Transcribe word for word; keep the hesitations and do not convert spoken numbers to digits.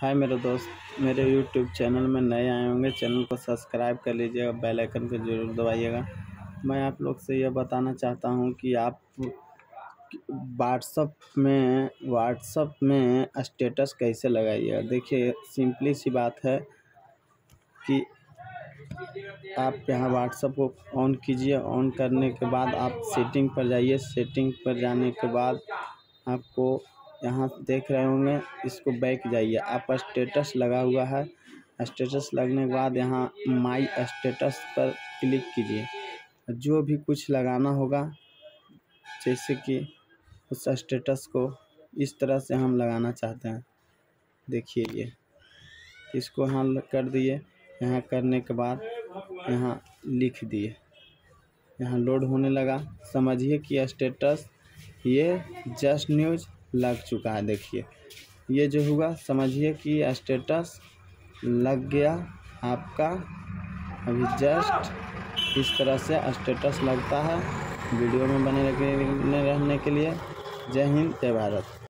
हाय मेरे दोस्त, मेरे यूट्यूब चैनल में नए आए होंगे, चैनल को सब्सक्राइब कर लीजिएगा, बेल आइकन को ज़रूर दबाइएगा। मैं आप लोग से यह बताना चाहता हूं कि आप व्हाट्सअप में व्हाट्सअप में स्टेटस कैसे लगाइएगा। देखिए, सिंपली सी बात है कि आप यहाँ व्हाट्सअप को ऑन कीजिए। ऑन करने के बाद आप सेटिंग पर जाइए। सेटिंग पर जाने के बाद आपको यहाँ देख रहे होंगे, इसको बैक जाइए। आप स्टेटस लगा हुआ है, स्टेटस लगने के बाद यहाँ माई स्टेटस पर क्लिक कीजिए। जो भी कुछ लगाना होगा, जैसे कि उस स्टेटस को इस तरह से हम लगाना चाहते हैं। देखिए, ये इसको यहाँ कर दिए। यहाँ करने के बाद यहाँ लिख दिए। यहाँ लोड होने लगा। समझिए कि स्टेटस ये जस्ट न्यूज़ लग चुका है। देखिए, ये जो हुआ, समझिए कि स्टेटस लग गया आपका। अभी जस्ट इस तरह से स्टेटस लगता है। वीडियो में बने रहने के लिए जय हिंद, जय भारत।